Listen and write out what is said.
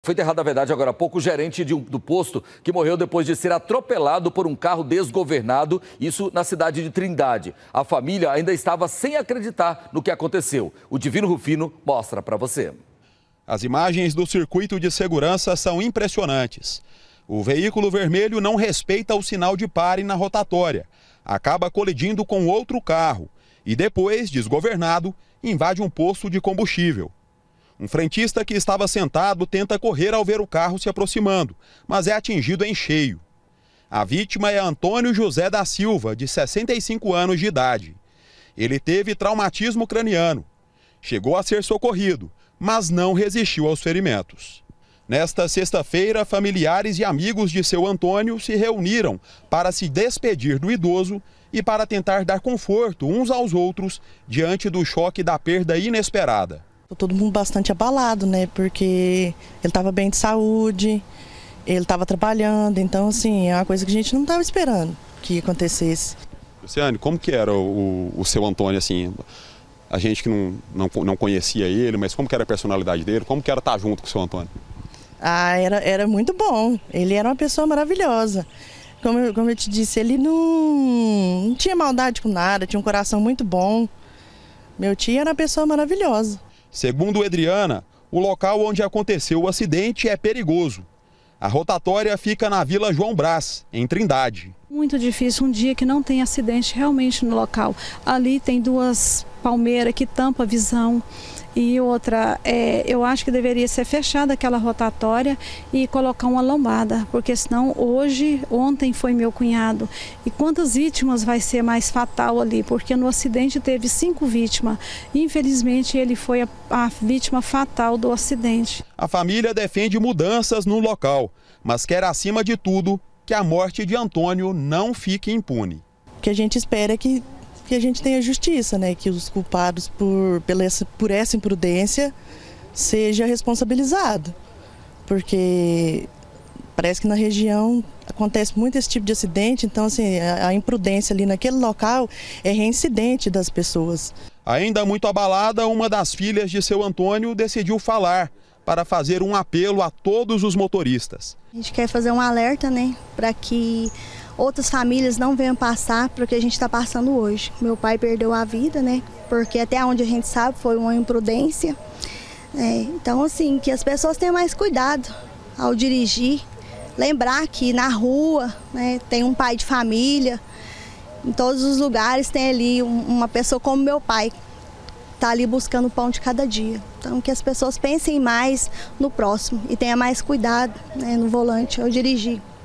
Foi enterrado, na verdade, agora há pouco, o gerente do posto que morreu depois de ser atropelado por um carro desgovernado, isso na cidade de Trindade. A família ainda estava sem acreditar no que aconteceu. O Divino Rufino mostra para você. As imagens do circuito de segurança são impressionantes. O veículo vermelho não respeita o sinal de pare na rotatória, acaba colidindo com outro carro e depois, desgovernado, invade um posto de combustível. Um frentista que estava sentado tenta correr ao ver o carro se aproximando, mas é atingido em cheio. A vítima é Antônio José da Silva, de 65 anos de idade. Ele teve traumatismo craniano. Chegou a ser socorrido, mas não resistiu aos ferimentos. Nesta sexta-feira, familiares e amigos de seu Antônio se reuniram para se despedir do idoso e para tentar dar conforto uns aos outros diante do choque da perda inesperada. Todo mundo bastante abalado, né? Porque ele estava bem de saúde, ele estava trabalhando, então assim, é uma coisa que a gente não estava esperando que acontecesse. Luciane, como que era o seu Antônio, assim? A gente que não conhecia ele, mas como que era a personalidade dele? Como que era estar junto com o seu Antônio? Era muito bom, ele era uma pessoa maravilhosa. Como eu te disse, ele não tinha maldade com nada, tinha um coração muito bom. Meu tio era uma pessoa maravilhosa. Segundo Adriana, o local onde aconteceu o acidente é perigoso. A rotatória fica na Vila João Brás, em Trindade. Muito difícil um dia que não tem acidente realmente no local. Ali tem duas palmeiras que tampam a visão e outra, eu acho que deveria ser fechada aquela rotatória e colocar uma lombada, porque senão ontem foi meu cunhado. E quantas vítimas vai ser mais fatal ali? Porque no acidente teve 5 vítimas. Infelizmente ele foi a vítima fatal do acidente. A família defende mudanças no local, mas quer acima de tudo que a morte de Antônio não fique impune. O que a gente espera é que a gente tenha justiça, né? Que os culpados por essa imprudência sejam responsabilizados. Porque parece que na região acontece muito esse tipo de acidente, então assim, a imprudência ali naquele local é reincidente das pessoas. Ainda muito abalada, uma das filhas de seu Antônio decidiu falar para fazer um apelo a todos os motoristas. A gente quer fazer um alerta, né, para que outras famílias não venham passar pelo que a gente está passando hoje. Meu pai perdeu a vida, né, porque até onde a gente sabe foi uma imprudência. Então, assim, que as pessoas tenham mais cuidado ao dirigir. Lembrar que na rua, né, tem um pai de família, em todos os lugares tem ali uma pessoa como meu pai, está ali buscando o pão de cada dia. Então, que as pessoas pensem mais no próximo e tenham mais cuidado, né, no volante ao dirigir.